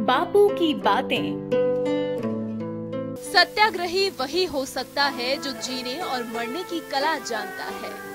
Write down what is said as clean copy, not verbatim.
बापू की बातें। सत्याग्रही वही हो सकता है जो जीने और मरने की कला जानता है।